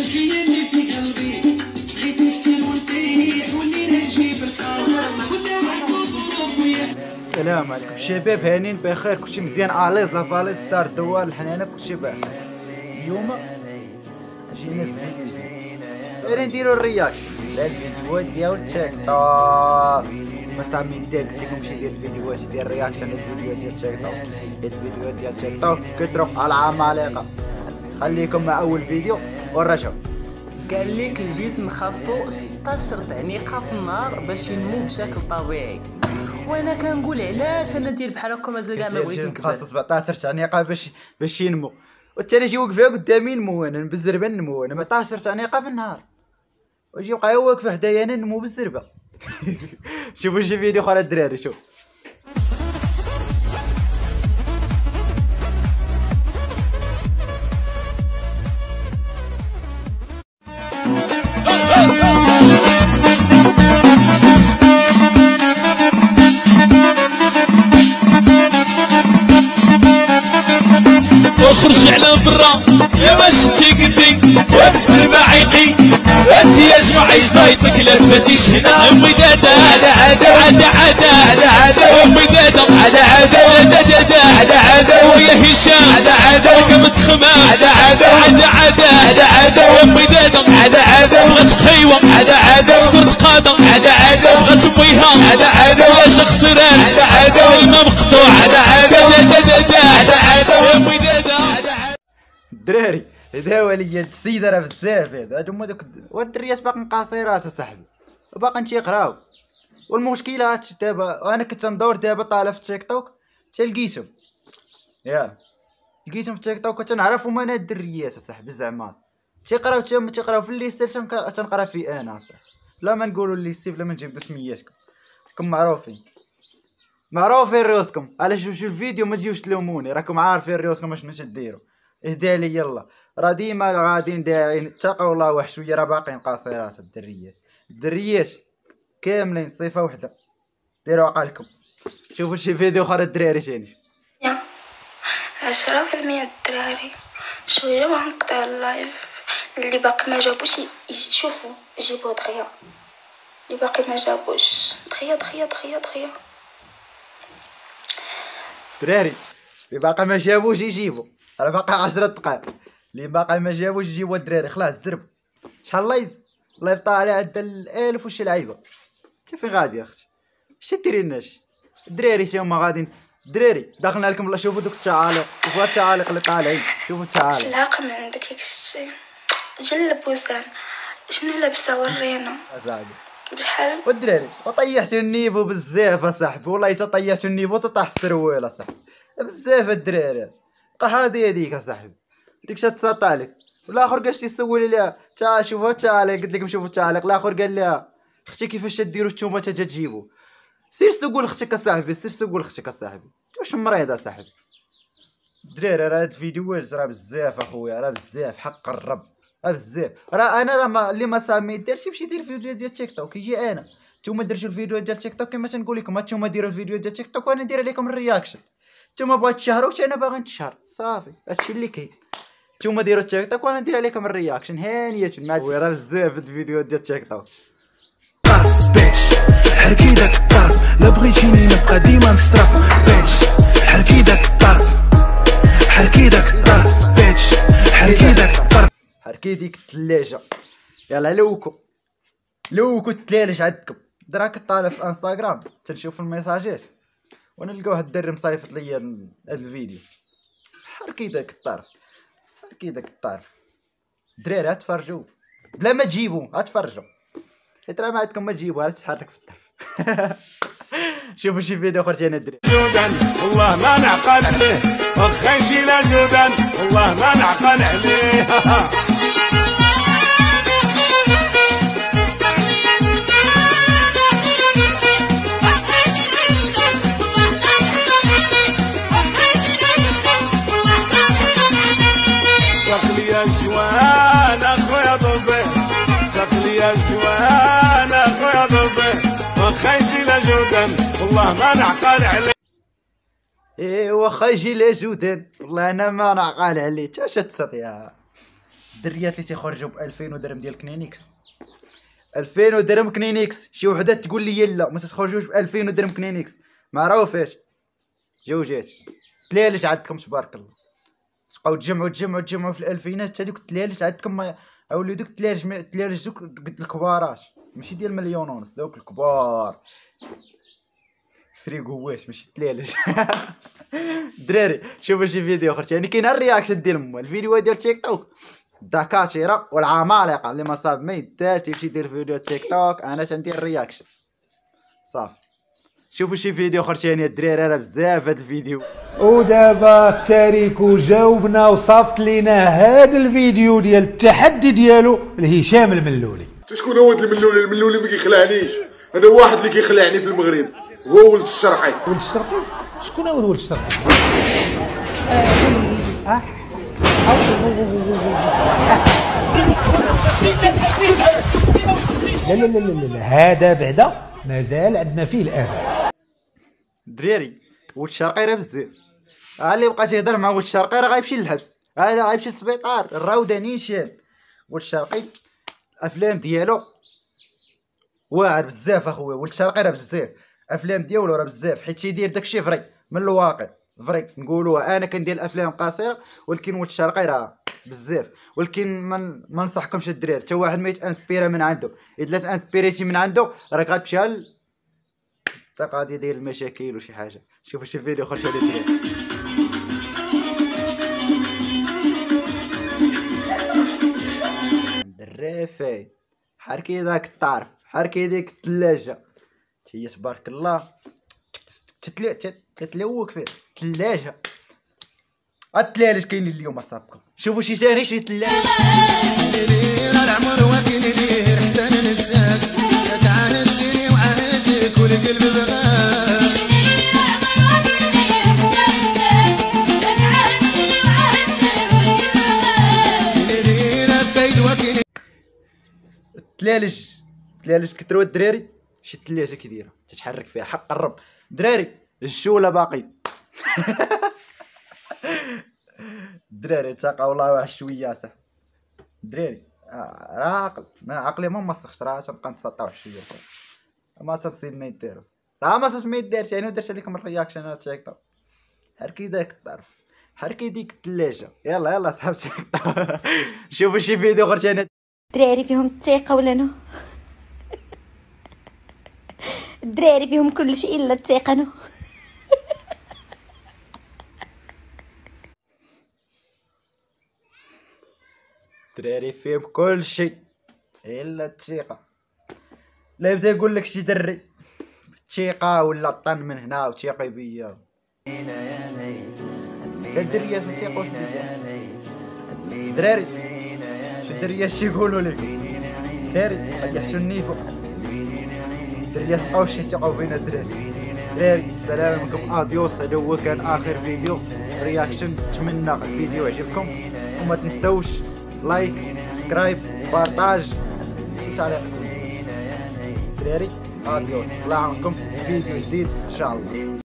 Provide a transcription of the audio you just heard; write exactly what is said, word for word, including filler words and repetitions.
السلام عليكم شباب، هانين بخير، كلشي مزيان، اليز لافاليز دار الدوار الحنانه، كلشي بخير. اليوم جينا في فيديو جديد، غادي نديرو الرياكشن للفيديوهات ديال تيك توك. ما سامين دير قلت لكم شي ديال الفيديوهات ديال الرياكشن للفيديوهات ديال تيك توك، حيت الفيديوهات ديال تيك توك كثروا على العمالقه. خليكم مع اول فيديو ونرجعو. قال لك الجسم خاصو ستاشر تعنيقه في النهار باش ينمو بشكل طبيعي، وانا كنقول علاش انا ندير بحال هكا مازال كاع ما بغيت نكبر. خاص سبعطاش تعنيقه باش باش ينمو، والثاني يجي واقف قدامي نمو انا بالزربه، نمو انا سبعطاش تعنيقه في النهار، ويجي يبقى هو واقف حدايا انا نمو بالزربه. شوفوا شي فيديو اخر الدراري، شوف. وخرج على برا يا ما شتي قدي وبالسربة عيقي انت يا شو عايش ضايطك لا تباتيش هنا. امي دادا عدا عدا عدا عدا عدا عدا امي دادا عدا عدا دادا دادا عدا عدا ويا هشام عدا عدا كم تخمام عدا عدا عدا عدا عدا عدا امي دادا عدا عدا بغات قهيوة عدا عدا سكرت قاده عدا عدا بغات بويها عدا عدا يا شخص راس عدا عدا الماء مقطوع عدا عدا دادا دادا عدا عدا امي دادا. الدراري هذا هو لي السيد راه بزاف، هذا هادو هما دوك والدريات باقي قاصيرات اصاحبي وباقي تيقراو. والمشكله دابا انا كنت ندور دابا طالع في تيك توك تلقيتهم، يا لقيتهم في تيك توك وتنعرفهم انا الدريات اصاحبي زعما تيقراو تما تيقراو في الليست تنقرا فيه انا اصاحبي. لا ما نقولوا الليست بلا ما نجبدوا سمياتكم، راكم معروفين معروفين راسكم. علاش شوفوا الفيديو ما تجيوش تلوموني، راكم عارفين راسكم اشنو تديروا. اهدى لي يلا، راه ديما غاديين داعين، اتقوا الله واحد شويه، راه باقيين قاصرات الدريات. الدريات كاملين صفه وحده، ديروا عقلكم. شوفوا شي فيديو اخر الدراري ثاني. عشرة في المية الدراري شويه وغنقطع اللايف. اللي باقي ما جابوش يشوفوا يجيبوا دغيا، اللي باقي ما جابوش دغيا دغيا دغيا دغيا. دراري اللي باقي ما جابوش يجيبوا، راه باقي عشرة دقائق. اللي باقي ما جابوش يجيبوا الدراري، خلاص درب. شحال لايف لايف طالع عدى الالف وشي لعيبه. انت فين غادي يا اختي؟ اش ديريناش الدراري؟ تا هما غاديين الدراري داخلنا لكم. شوفوا دوك التعاليق، شوفوا التعاليق اللي طالعين، شوفوا التعاليق. شلاق من عندك هيك الشي جلب وزان شنو لابسه ورينا اصاحبي بشحال. والدراري وطيحتوا النيفو بزاف اصاحبي، والله حتى طيحتوا النيفو تطيح السروال اصاحبي بزاف الدراري. قحاضي هذيك اصاحبي، ديك تسطع لك. والاخر كاش تيسول ليها تا شوفوا التعاليق، قلت لكم شوفوا التعاليق. الاخر قال لها اختي كيفاش تديروا نتوما تا تجيبوا؟ سير سول اختك اصاحبي، سير سول اختك اصاحبي، انت واش مريض اصاحبي؟ الدراري راه هاد الفيديوهات راه بزاف اخويا، راه بزاف حق الرب، راه بزاف. راه انا راه ما اللي ما سامي يديرش يمشي يدير فيديو ديال تيك توك، يجي انا نتوما درتو الفيديو ديال تيك توك كما تنقول لكم، نتوما ديروا الفيديو ديال تيك توك وانا ندير عليكم الرياكشن. نتوما بغيتو تشهروا حتى انا باغي نتشهر، صافي هادشي اللي كاين. نتوما ديروا التيك توك وانا ندير عليكم الرياكشن هانيه. خويا راه بزاف الفيديوهات ديال تيك توك. طرف بيتش حركي داك الطرف، لا بغيتيني نبقى ديما نصرف. بيتش حركي داك الطرف، حركي داك الطرف. بيتش حركي داك الطرف، حركي ديك الثلاجه. يلا لوكو لوكو الثلاجه عندكم. دراك طالع في انستغرام تنشوف الميساجات وانا نلقى واحد الدري مصيفط ليا هاد الفيديو. حركي داك الطرف، حركي داك الطرف. دراري هتفرجوا بلا ما تجيبوا، هتفرجوا حيت راه ما عندكم ما تجيبوا، راه تتحرك في الطرف. شوفوا شي فيديو اخر ثاني الدراري. جودان والله ما نعقل عليه، واخا يجي لا جودان والله ما نعقل عليه. تخلي الجوان اخويا دوزي، تخلي الجوان اخويا دوزي، واخا يجي لا جودان والله ما نعقل عليه. ايه واخا يجي لا جودان والله انا ما نعقل عليه. تا واش تسط يا الدريات اللي تيخرجوا ب ألفين درهم ديال كنينيكس، ألفين درهم كنينيكس، شي وحده تقول لي لا ما تخرجوش ب ألفين درهم كنينيكس، معروفاش جوجات تلالج عندكم تبارك الله، تبقاو تجمعوا تجمعوا تجمعوا في الألفينات حتى دوك التلالج عندكم ما اولي دوك التلالج التلالج دوك قد الكبارات ماشي ديال مليون ونص، دوك الكبار فريغو واش ماشي التلالج. الدراري شوفوا شي فيديو اخر يعني كاين الرياكشن ديال مو الفيديو ديال تيك توك الدكاتره والعمالقه اللي ما صاب ما يدارش تيمشي يدير فيديو تيك توك، انا تندير الرياكشن صافي. شوفوا شي فيديو اخر ثاني الدراري راه بزاف هاد الفيديو. ودابا التاريكو جاوبنا وصافت لينا هذا الفيديو ديال التحدي ديالو لهشام الملولي. شكون هو الملولي؟ الملولي ما كيخلعنيش، انا واحد اللي كيخلعني في المغرب هو ولد الشرقي. ولد الشرقي؟ شكون هو ولد الشرقي؟ لا لا لا لا لا هذا بعدا مازال عندنا فيه الآن. دراري ولد الشرقي راه بزاف، ها اللي بقى تيهضر مع ولد الشرقي راه غيمشي للحبس، ها غيمشي للسبيطار، الراوده نيشان. ولد الشرقي الافلام ديالو واعر بزاف اخويا، ولد الشرقي راه بزاف افلام ديالو راه بزاف، حيت تيدير داكشي فري من الواقع فري نقولوها. انا كندير الافلام قصيره ولكن ولد الشرقي راه بزاف، ولكن ما ننصحكمش الدراري حتى واحد ما يتانسبيرا من عنده، اذا تانسبيريتي من عنده راك غتمشي التقاضي ديال المشاكل وشي حاجه. شوفوا شي فيديو اخر شادي الدراري. درافاي حركي داك الطرف، حركي ديك الثلاجه هي تبارك الله تتلوك فيه الثلاجه. الثلاجه كاينين اليوم اصاحبكم. شوفوا شي ثاني شي ثلاجه العمر وكي ندير حتى ننساك، تعاهدتني وعاهدتك والقلب بغاك. الثلالج الثلالج كثروا الدراري، شي الثلاجه كي دايره تتحرك فيها حق الرب. دراري الجوله باقي. الدراري تاقا والله واحد شويه صح الدراري راه عقل ما عقلي ما مسخش، راه تنبقى نتسطاو شويه ما تصيب ما يدير راه ما ما يديرش يعني. درت عليكم الرياكشنات تاعك طاب حركي داك الطرف حركي ديك الثلاجه. يلا يلا صحابتي شوفوا شي فيديو اخر ثاني. الدراري فيهم الثقه ولا نو؟ الدراري فيهم كل شيء الا الثقه نو. الدراري فيهم كل شيء الا الثقه. لا يبدا يقول لك شي دري الثقه ولا طن من هنا وثيقي بيا الدريات ما تيقوش بيا. دراري شو الدريات شي يقولوا لك كاري قد يحشوا النيفو. الدريات مابقاوش يثقوا فينا الدراري. دراري السلام عليكم اديوس. هذا هو كان اخر فيديو رياكشن. نتمنى الفيديو عجبكم وما تنسوش لايك سبسكرايب بارطاج شي عليكم دراري. اديوس الله يعاونكم فيديو جديد ان شاء الله.